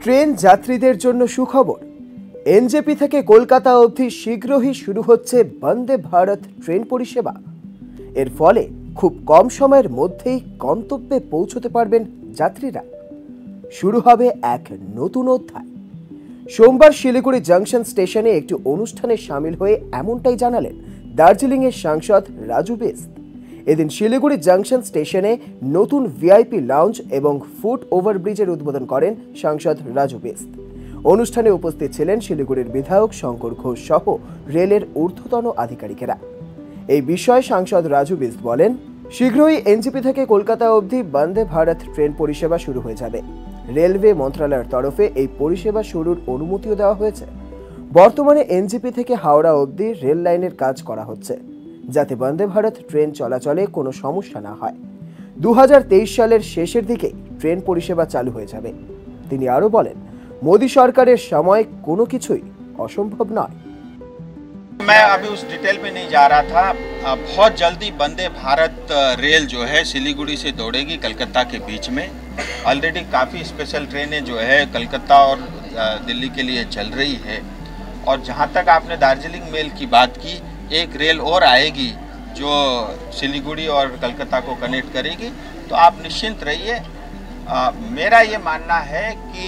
Train যাত্রীদের জন্য সুখবর। এনজেপি থেকে কলকাতা অবধি শীঘ্রই শুরু হচ্ছে বন্দে ভারত ট্রেন পরিষেবা। এর ফলে খুব কম সময়ের মধ্যেই গন্তব্যে পৌঁছতে পারবেন যাত্রীরা। শুরু হবে এক নতুন অধ্যায়। সোমবার শিলিগুড়ি জংশন স্টেশনে একটি অনুষ্ঠানে সামিল হয়ে এমনটাই জানালেন দার্জিলিংয়ের সাংসদ রাজু বিস্ত। এদিন শিলিগুড়ি জংশন স্টেশনে নতুন ভিআইপি লাউঞ্জ এবং ফুট ওভারব্রিজের উদ্বোধন করেন সাংসদ রাজু বিস্ত। অনুষ্ঠানে উপস্থিত ছিলেন শিলিগুড়ির বিধায়ক শঙ্কর ঘোষ সহ রেলের ঊর্ধ্বতন আধিকারিকেরা। এই বিষয়ে সাংসদ রাজু বিস্ত বলেন, শীঘ্রই এনজেপি থেকে কলকাতা অবধি বন্দে ভারত ট্রেন পরিষেবা শুরু হয়ে যাবে। রেলওয়ে মন্ত্রণালয়ের তরফে এই পরিষেবা শুরুর অনুমতিও দেওয়া হয়েছে। বর্তমানে এনজেপি থেকে হাওড়া অবধি রেল লাইনের কাজ করা হচ্ছে, যাতে বন্দে ভারত ট্রেন চলাচলে কোনো সমস্যা না হয়। 2023 সালের শেষের দিকেই ট্রেন পরিষেবা চালু হয়ে যাবে। তিনি আরও বলেন, मोदी सरकारेर समय कोनो किछुई असंभव नয়। मैं अभी उस डिटेल में नहीं जा रहा था। बहुत जल्दी वंदे भारत रेल जो है सिलीगुड़ी से दौड़ेगी कलकत्ता के बीच में। ऑलरेडी काफ़ी स्पेशल ट्रेनें जो है कलकत्ता और दिल्ली के लिए चल रही है। और जहाँ तक आपने दार्जिलिंग मेल की बात की, एक रेल और आएगी जो सिलीगुड़ी और कलकत्ता को कनेक्ट करेगी। तो आप निश्चिंत रहिए। मेरा ये मानना है कि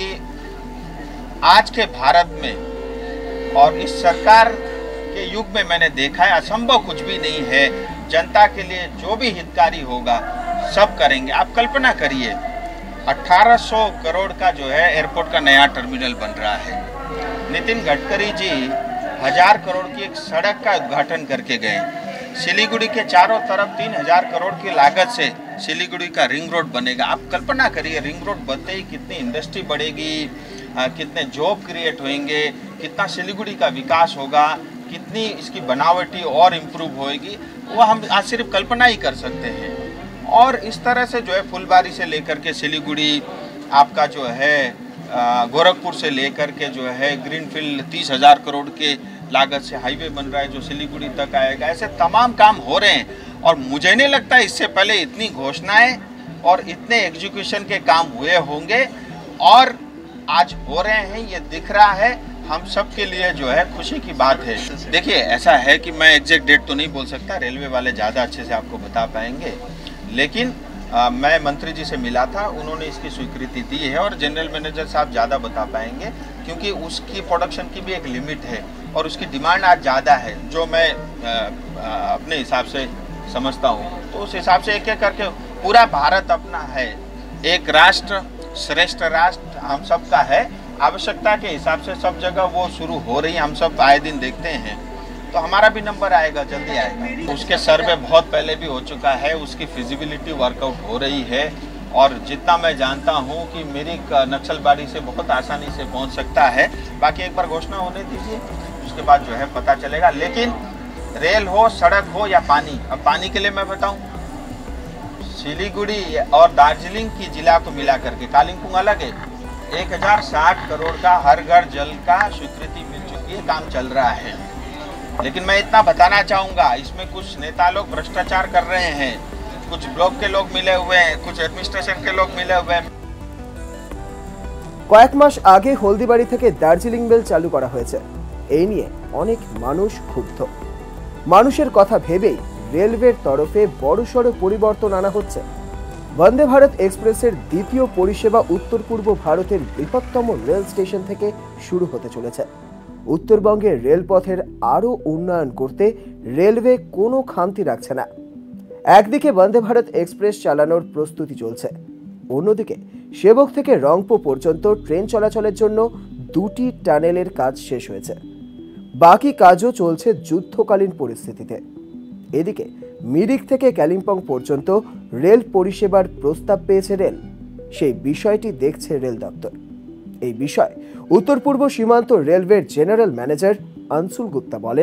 आज के भारत में और इस सरकार के युग में मैंने देखा है असंभव कुछ भी नहीं है। जनता के लिए जो भी हितकारी होगा सब करेंगे। आप कल्पना करिए 1800 करोड़ का जो है एयरपोर्ट का नया टर्मिनल बन रहा है। नितिन गडकरी जी 1000 करोड़ की एक सड़क का उद्घाटन करके गए। सिलीगुड़ी के चारों तरफ 3000 करोड़ की लागत से सिलीगुड़ी का रिंग रोड बनेगा। आप कल्पना करिए रिंग रोड बनते ही कितनी इंडस्ट्री बढ़ेगी, कितने जॉब क्रिएट होंगे, कितना सिलीगुड़ी का विकास होगा, कितनी इसकी बनावटी और इम्प्रूव होएगी, वो हम आज सिर्फ कल्पना ही कर सकते हैं। और इस तरह से जो है फुलबारी से लेकर के सिलीगुड़ी, आपका जो है गोरखपुर से लेकर के जो है ग्रीनफील्ड 30,000 करोड़ के लागत से हाईवे बन रहा है जो सिलीगुड़ी तक आएगा। ऐसे तमाम काम हो रहे हैं और मुझे नहीं लगता इससे पहले इतनी घोषणाएं और इतने एग्जीक्यूशन के काम हुए होंगे और आज हो रहे हैं। ये दिख रहा है, हम सब के लिए जो है खुशी की बात है। देखिए ऐसा है कि मैं एग्जैक्ट डेट तो नहीं बोल सकता, रेलवे वाले ज़्यादा अच्छे से आपको बता पाएंगे। लेकिन मैं मंत्री जी से मिला था, उन्होंने इसकी स्वीकृति दी है और जनरल मैनेजर साहब ज़्यादा बता पाएंगे क्योंकि उसकी प्रोडक्शन की भी एक लिमिट है और उसकी डिमांड आज ज़्यादा है जो मैं अपने हिसाब से समझता हूँ। तो उस हिसाब से एक एक करके पूरा भारत अपना है, एक राष्ट्र श्रेष्ठ राष्ट्र हम सब का है। आवश्यकता के हिसाब से सब जगह वो शुरू हो रही है, हम सब आए दिन देखते हैं। तो हमारा भी नंबर आएगा, जल्दी आएगा। उसके सर्वे बहुत पहले भी हो चुका है, उसकी फिजिबिलिटी वर्कआउट हो रही है और जितना मैं जानता हूँ कि मेरी नक्सलबाड़ी से बहुत आसानी से पहुँच सकता है। बाकी एक बार घोषणा होने दीजिए, उसके बाद जो है पता चलेगा। लेकिन रेल हो, सड़क हो या पानी, अब पानी के लिए मैं बताऊँ, सिलीगुड़ी और दार्जिलिंग की जिला को मिला करके कालिम्पोंग अलग है। 1060 करोड़ का हर घर जल का स्वीकृति मिल चुकी है, काम चल रहा है। लेकिन मैं इतना बताना चाहूँगा, इसमें कुछ नेता लोग भ्रष्टाचार कर रहे हैं, कुछ ब्लॉक के लोग मिले हुए हैं, कुछ एडमिनिस्ट्रेशन के लोग मिले हुए हैं। কয়েক মাস আগে হলদিবাড়ি থেকে দার্জিলিং মেল চালু করা হয়েছে। এই নিয়ে অনেক মানুষ ক্ষুব্ধ। মানুষের কথা ভেবেই রেলওয়ের তরফে বড়সড় পরিবর্তন আনা হচ্ছে। বন্দে ভারত এক্সপ্রেসের দ্বিতীয় পরিষেবা উত্তর পূর্ব ভারতের বৃহত্তম রেল স্টেশন থেকে শুরু হতে চলেছে। উত্তরবঙ্গের রেলপথের আরও উন্নয়ন করতে রেলওয়ে কোনো খামতি রাখছে না। একদিকে বন্দে ভারত এক্সপ্রেস চালানোর প্রস্তুতি চলছে, অন্যদিকে সেবক থেকে রংপো পর্যন্ত ট্রেন চলাচলের জন্য 2টি টানেলের কাজ শেষ হয়েছে। বাকি কাজও চলছে যুদ্ধকালীন পরিস্থিতিতে। এদিকে মিরিক থেকে কালিম্পং পর্যন্ত রেল পরিষেবার প্রস্তাব পেয়েছে রেল, সেই বিষয়টি দেখছে রেল দপ্তর। এই বিষয়ে উত্তর পূর্ব সীমান্ত রেলওয়ের জেনারেল ম্যানেজার अंशुल गुप्ता बोलें,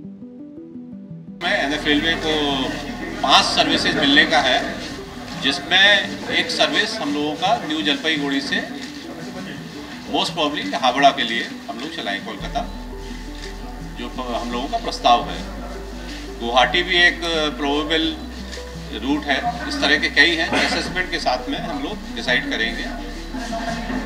एनएफ रेलवे को 5 सर्विसेज मिलने का है, जिसमें एक सर्विस हम लोगों का न्यू जलपाईगुड़ी से मोस्ट प्रॉब्ली हावड़ा के लिए हम लोग चलाएं कोलकाता, जो हम लोगों का प्रस्ताव है। गुवाहाटी भी एक प्रोबेबल रूट है। इस तरह के कई हैं, असेसमेंट के साथ में हम लोग डिसाइड करेंगे।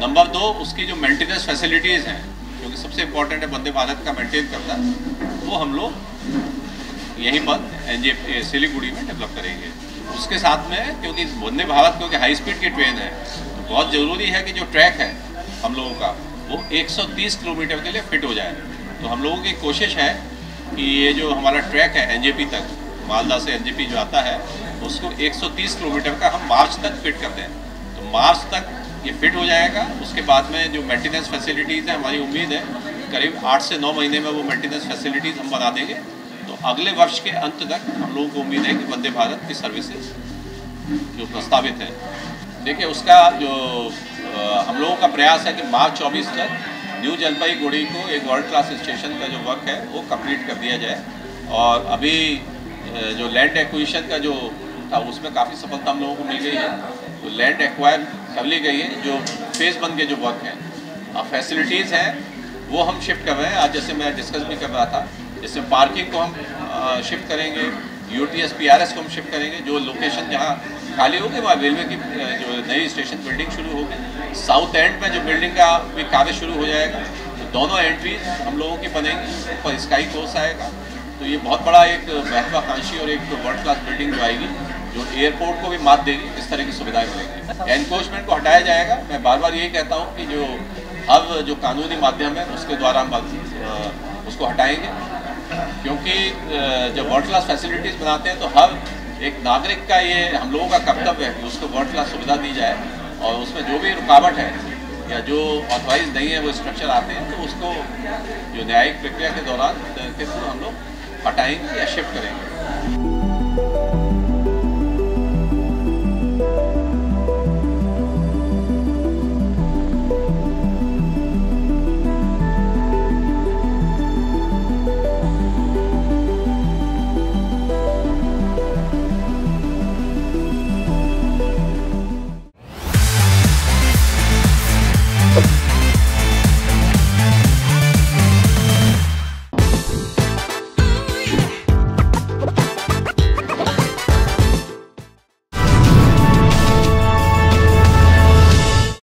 नंबर 2, उसकी जो मेंटेनेंस फैसिलिटीज़ हैं, क्योंकि सबसे इम्पोर्टेंट है वंदे भारत का मेंटेन करना, वो हम लोग यहीं पर NJP सिलीगुड़ी में डेवलप करेंगे। उसके साथ में क्योंकि वंदे भारत क्योंकि हाई स्पीड की ट्रेन है, तो बहुत ज़रूरी है कि जो ट्रैक है हम लोगों का वो 130 किलोमीटर के लिए फिट हो जाए। तो हम लोगों की कोशिश है कि ये जो हमारा ट्रैक है NJP तक, मालदा से NJP जो आता है, उसको 130 किलोमीटर का हम मार्च तक फिट कर दें। तो मार्च तक ये फिट हो जाएगा। उसके बाद में जो मेंटेनेंस फैसिलिटीज़ हैं, हमारी उम्मीद है करीब 8 से 9 महीने में वो मेंटेनेंस फैसिलिटीज़ हम बना देंगे। तो अगले वर्ष के अंत तक हम लोगों को उम्मीद है कि वंदे भारत की सर्विसेज जो प्रस्तावित है, देखिए उसका जो हम लोगों का प्रयास है कि मार्च 24 तक न्यू जलपाईगुड़ी को एक वर्ल्ड क्लास स्टेशन का जो वर्क है वो कंप्लीट कर दिया जाए। और अभी जो लैंड एक्विजिशन का जो था उसमें काफ़ी सफलता हम लोगों को मिल गई है। तो लैंड एक्वायर कर ली गई है। जो फेज़ 1 के जो वर्क हैं, अब फैसिलिटीज़ हैं वो हम शिफ्ट कर रहे हैं। आज जैसे मैं डिस्कस भी कर रहा था, जैसे पार्किंग को हम शिफ्ट करेंगे, UTS PRS को हम शिफ्ट करेंगे। जो लोकेशन जहाँ खाली होगी वहाँ रेलवे की जो नई स्टेशन बिल्डिंग शुरू होगी। साउथ एंड में जो बिल्डिंग का भी कार्य शुरू हो जाएगा, तो दोनों एंट्रीज हम लोगों की बनेंगी। ऊपर स्काई कोर्स आएगा, तो ये बहुत बड़ा एक महत्वाकांक्षी और एक वर्ल्ड क्लास बिल्डिंग जो आएगी, जो एयरपोर्ट को भी मात देगी। इस तरह की सुविधाएं मिलेंगी। एनक्रोचमेंट को हटाया जाएगा। मैं बार बार यही कहता हूँ कि जो अब जो कानूनी माध्यम है उसके द्वारा हम उसको हटाएंगे, क्योंकि जब वर्ल्ड क्लास फैसिलिटीज़ बनाते हैं तो हर एक नागरिक का ये हम लोगों का कर्तव्य है कि उसको वर्ल्ड क्लास सुविधा दी जाए। और उसमें जो भी रुकावट है या जो ऑथराइज नहीं है वो स्ट्रक्चर आते हैं, तो उसको जो न्यायिक प्रक्रिया के दौरान हम लोग हटाएंगे या शिफ्ट करेंगे।